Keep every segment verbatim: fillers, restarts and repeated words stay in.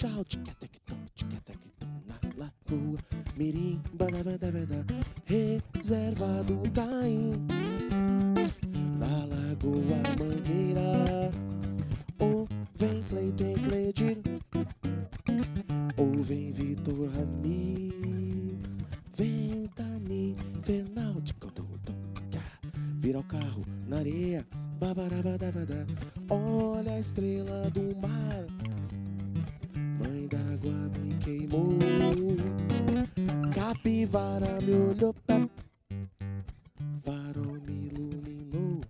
tchau, tchica-tec-tom, tchica-tec-tom, na lagoa, mirim, badabadabada, reserva do Taim, na Lagoa Mangueira, ou vem Cleiton e Cledir, ou vem Vitor Rami, vem Tani, Fernaldi, vira o carro na areia, babarabadabada, olha a estrela do mar, mãe d'água me queimou, capivara me olhou, farol me iluminou,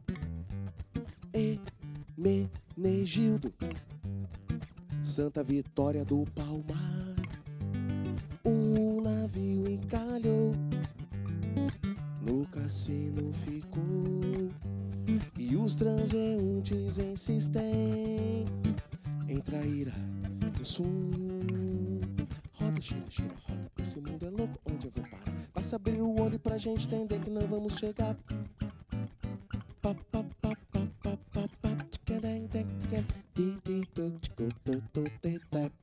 Hermenegildo, Santa Vitória do Palmar, um navio encalhou, no cassino ficou, e os transeuntes insistem em trair o som. Roda, gira, gira, roda, esse mundo é louco, onde eu vou parar? Basta abrir o olho pra gente entender que não vamos chegar. Pa, pa, pa, pa, pa, pa, pa, tchica-deng, deng, tchica, di, di, do, tchico, do, do, de, de.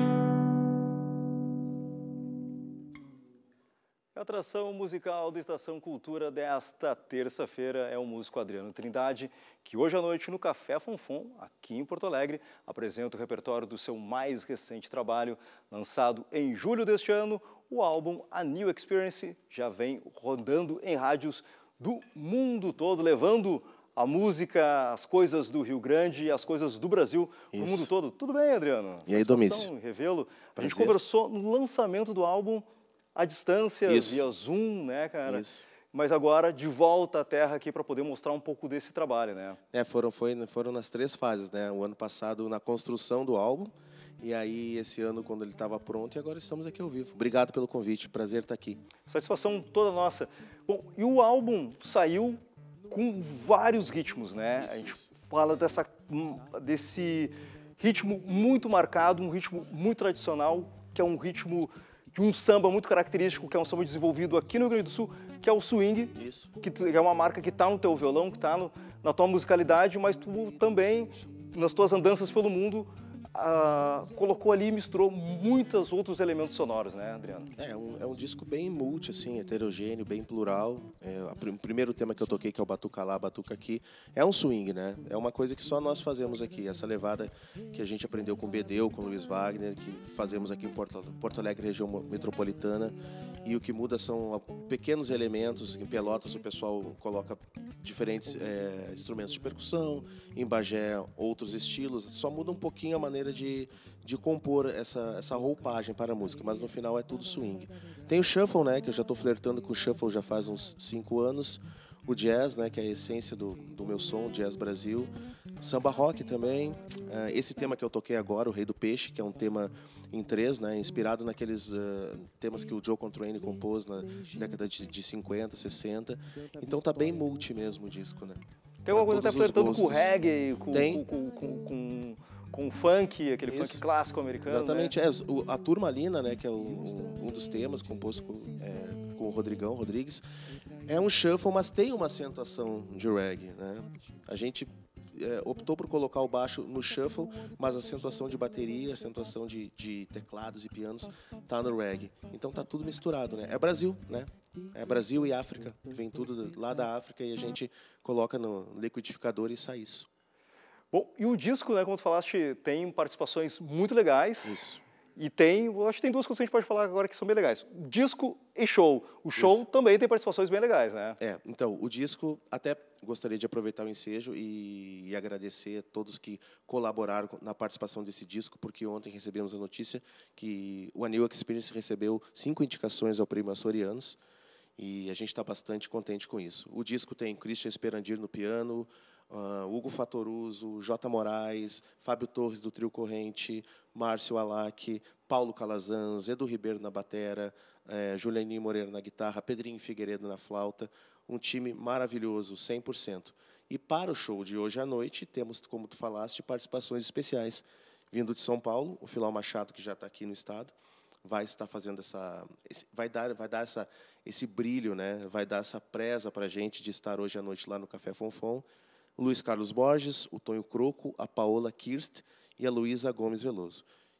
A atração musical do Estação Cultura desta terça-feira é o músico Adriano Trindade, que hoje à noite no Café Fonfon, aqui em Porto Alegre, apresenta o repertório do seu mais recente trabalho, lançado em julho deste ano. O álbum A New Experience já vem rodando em rádios do mundo todo, levando a música, as coisas do Rio Grande e as coisas do Brasil para o mundo todo. Tudo bem, Adriano? E aí, Domício? Revê-lo. A gente conversou no lançamento do álbum à distância, Isso. via Zoom, né, cara? Isso. Mas agora de volta à Terra aqui para poder mostrar um pouco desse trabalho, né? É, foram, foi, foram nas três fases, né? O ano passado na construção do álbum, e aí esse ano quando ele estava pronto, e agora estamos aqui ao vivo. Obrigado pelo convite, prazer estar aqui. Satisfação toda nossa. Bom, e o álbum saiu com vários ritmos, né? A gente fala dessa, desse ritmo muito marcado, um ritmo muito tradicional, que é um ritmo de um samba muito característico, que é um samba desenvolvido aqui no Rio Grande do Sul, que é o swing, Isso. que é uma marca que está no teu violão, que está na tua musicalidade, mas tu também, nas tuas andanças pelo mundo, ah, colocou ali e misturou muitos outros elementos sonoros, né, Adriano? É um, é um disco bem multi, assim, heterogêneo, bem plural. É, a, o primeiro tema que eu toquei, que é o Batuca Lá, Batuca Aqui, é um swing, né? É uma coisa que só nós fazemos aqui. Essa levada que a gente aprendeu com o Bedeu, com o Luiz Wagner, que fazemos aqui em Porto, Porto Alegre, região metropolitana. E o que muda são pequenos elementos. Em Pelotas o pessoal coloca diferentes é, instrumentos de percussão, em Bagé outros estilos. Só muda um pouquinho a maneira de, de compor essa, essa roupagem para a música, mas no final é tudo swing. Tem o shuffle, né, que eu já estou flertando com o shuffle já faz uns cinco anos. O jazz, né, que é a essência do, do meu som, Jazz Brasil. Samba rock também. Esse tema que eu toquei agora, O Rei do Peixe, que é um tema em três, né, inspirado naqueles uh, temas que o Joe Contrain compôs na década de, de cinquenta, sessenta. Então tá bem multi mesmo o disco, né? Tem alguma coisa até flertando com o reggae, com, Tem. com, com, com, com o funk, aquele Isso. funk clássico americano. Exatamente, né? é, o, a Turmalina, né, que é o, um dos temas composto com, é, com o Rodrigão Rodrigues, é um shuffle, mas tem uma acentuação de reggae, né? A gente é, optou por colocar o baixo no shuffle, mas a acentuação de bateria, a acentuação de, de teclados e pianos tá no reggae. Então tá tudo misturado, né? É Brasil, né? É Brasil e África, vem tudo lá da África e a gente coloca no liquidificador e sai isso. Bom, e o disco, né, como tu falaste, tem participações muito legais. Isso. E tem, eu acho que tem duas coisas que a gente pode falar agora que são bem legais. Disco e show. O show Isso. também tem participações bem legais, né? É, então, o disco, até gostaria de aproveitar o ensejo e, e agradecer a todos que colaboraram na participação desse disco, porque ontem recebemos a notícia que o A New Experience recebeu cinco indicações ao Prêmio Açorianos, e a gente está bastante contente com isso. O disco tem Christian Esperandir no piano, uh, Hugo Fatoruso, J. Moraes, Fábio Torres do Trio Corrente, Márcio Alac, Paulo Calazans, Edu Ribeiro na batera, eh, Julianinho Moreira na guitarra, Pedrinho Figueiredo na flauta, um time maravilhoso, cem por cento. E para o show de hoje à noite, temos, como tu falaste, participações especiais. Vindo de São Paulo, o Filó Machado, que já está aqui no estado, vai estar fazendo essa, vai dar, vai dar essa, esse brilho, né? Vai dar essa presa para a gente de estar hoje à noite lá no Café Fonfon. O Luiz Carlos Borges, o Tonho Croco, a Paola Kirst e a Luísa Gomes Veloso.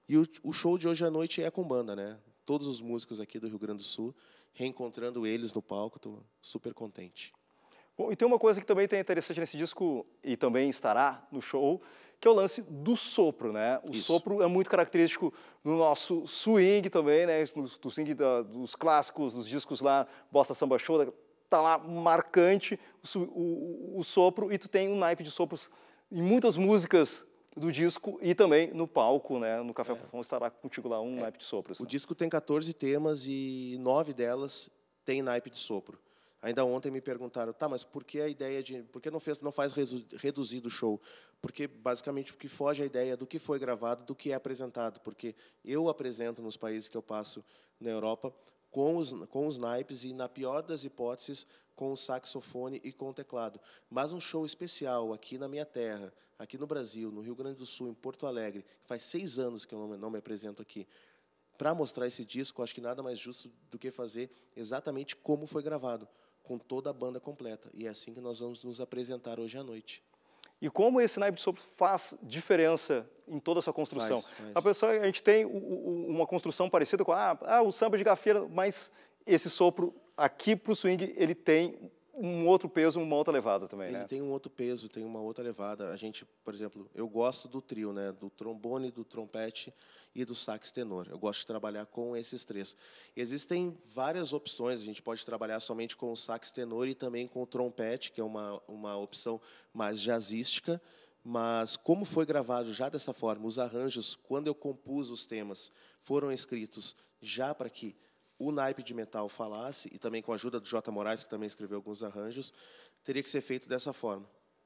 E o, o show de hoje à noite é com banda, né? Todos os músicos aqui do Rio Grande do Sul, reencontrando eles no palco, estou super contente. Bom, e tem uma coisa que também tem interessante nesse disco, e também estará no show, que é o lance do sopro, né? O Isso. sopro é muito característico no nosso swing também, né? No, do swing da, dos clássicos, dos discos lá, Bossa Samba Show, tá lá marcante o, o, o sopro, e tu tem um naipe de sopros em muitas músicas do disco e também no palco, né? No Café é. Fonfon estará contigo lá um é. naipe de sopros. O né? disco tem quatorze temas e nove delas tem naipe de sopro. Ainda ontem me perguntaram, tá, mas por que a ideia de, por que não fez, não faz reduzido o show? Porque basicamente porque foge a ideia do que foi gravado, do que é apresentado, porque eu apresento nos países que eu passo na Europa com os com os naipes e, na pior das hipóteses, com o saxofone e com o teclado. Mas um show especial aqui na minha terra, aqui no Brasil, no Rio Grande do Sul, em Porto Alegre, faz seis anos que eu não, não me apresento aqui, para mostrar esse disco, acho que nada mais justo do que fazer exatamente como foi gravado, com toda a banda completa. E é assim que nós vamos nos apresentar hoje à noite. E como esse naipe de sopro faz diferença em toda essa construção? Faz, faz. A pessoa, a gente tem o, o, uma construção parecida com ah, ah, o samba de gafieira, mas esse sopro aqui para o swing ele tem um outro peso, uma outra levada também, Ele né? tem um outro peso, tem uma outra levada. A gente, por exemplo, eu gosto do trio, né? Do trombone, do trompete e do sax tenor. Eu gosto de trabalhar com esses três. Existem várias opções. A gente pode trabalhar somente com o sax tenor e também com o trompete, que é uma, uma opção mais jazzística. Mas como foi gravado já dessa forma, os arranjos, quando eu compus os temas, foram escritos já para que o naipe de metal falasse, e também com a ajuda do Jota Moraes, que também escreveu alguns arranjos, teria que ser feito dessa forma.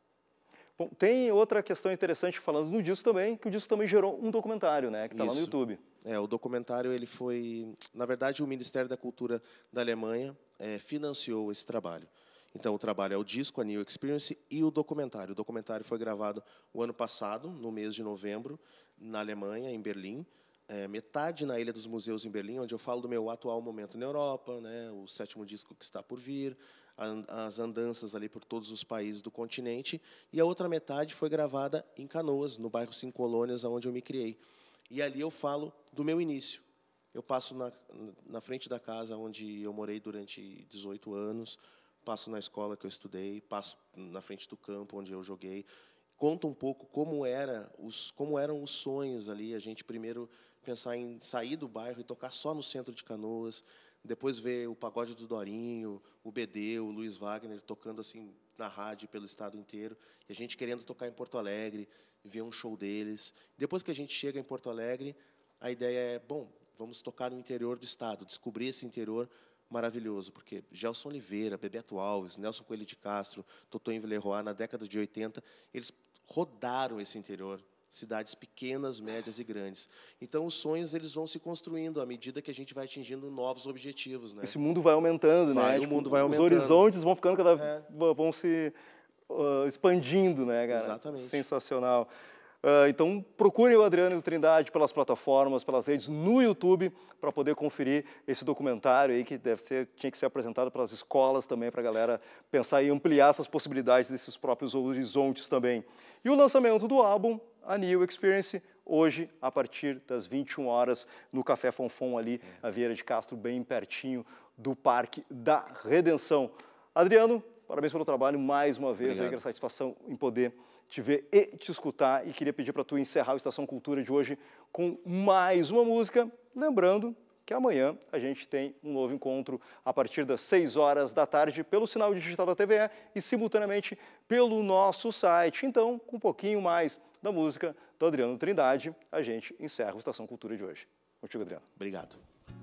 Bom, tem outra questão interessante falando no disco também, que o disco também gerou um documentário, né, que está lá no YouTube. É, o documentário ele foi, na verdade, o Ministério da Cultura da Alemanha é, financiou esse trabalho. Então, o trabalho é o disco, a New Experience, e o documentário. O documentário foi gravado o ano passado, no mês de novembro, na Alemanha, em Berlim. É, metade na Ilha dos Museus, em Berlim, onde eu falo do meu atual momento na Europa, né, o sétimo disco que está por vir, a, as andanças ali por todos os países do continente, e a outra metade foi gravada em Canoas, no bairro Cinco Colônias, onde eu me criei. E ali eu falo do meu início. Eu passo na, na frente da casa onde eu morei durante dezoito anos, passo na escola que eu estudei, passo na frente do campo onde eu joguei, conto um pouco como, era os, como eram os sonhos ali, a gente primeiro pensar em sair do bairro e tocar só no centro de Canoas, depois ver o Pagode do Dorinho, o B D, o Luiz Wagner tocando assim na rádio pelo estado inteiro, e a gente querendo tocar em Porto Alegre, ver um show deles. Depois que a gente chega em Porto Alegre, a ideia é, bom, vamos tocar no interior do estado, descobrir esse interior maravilhoso, porque Gelson Oliveira, Bebeto Alves, Nelson Coelho de Castro, Totonho Villeroy, na década de oitenta, eles rodaram esse interior, cidades pequenas, médias e grandes. Então, os sonhos eles vão se construindo à medida que a gente vai atingindo novos objetivos, né? Esse mundo vai aumentando, vai, né? O tipo, mundo vai aumentando. Os horizontes vão ficando cada é. vão se uh, expandindo, né, cara? Exatamente. Sensacional. Uh, então, procurem o Adriano Trindade pelas plataformas, pelas redes, no YouTube, para poder conferir esse documentário aí que deve ser, tinha que ser apresentado pelas escolas também, para a galera pensar e ampliar essas possibilidades desses próprios horizontes também. E o lançamento do álbum, a New Experience, hoje, a partir das vinte e uma horas, no Café Fonfon, ali, na Vieira de Castro, bem pertinho do Parque da Redenção. Adriano, parabéns pelo trabalho, mais uma vez, aí, que satisfação em poder te ver e te escutar, e queria pedir para tu encerrar a Estação Cultura de hoje com mais uma música, lembrando que amanhã a gente tem um novo encontro a partir das seis horas da tarde pelo sinal digital da T V E e simultaneamente pelo nosso site. Então, com um pouquinho mais da música do Adriano Trindade, a gente encerra a Estação Cultura de hoje. Contigo, Adriano. Obrigado.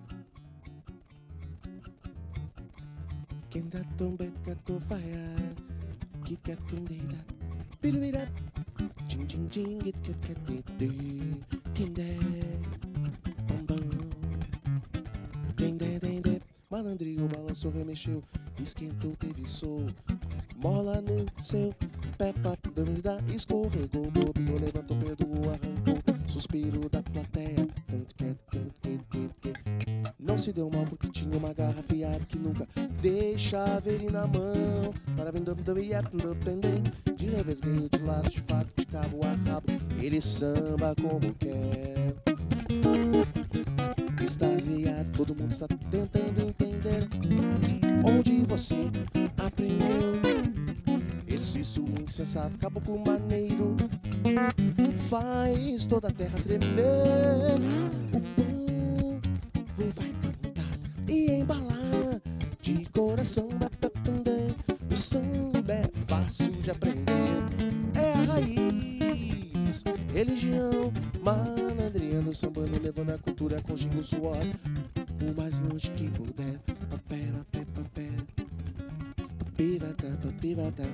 Malandrinho balançou, remexeu, esquentou, teve sol. Mola no seu pé, papo, dúvida, escorregou, bobeou, levantou, perdoou, arrancou. Suspiro da plateia, não se deu mal porque tinha uma garra afiada que nunca deixava ele na mão. De revesgueio, de lado, de fato, de cabo a rabo, ele samba como quer. extasiado, todo mundo está tentando entender onde você aprendeu esse swing sensato, caboclo maneiro, faz toda a terra tremer. O povo vai cantar e embalar de coração. O samba é fácil de aprender, é a raiz, religião, malandreando, sambando, levando a cultura com gingo, suor, o mais longe que puder. Papé, papé, papé, papé, papé, papé,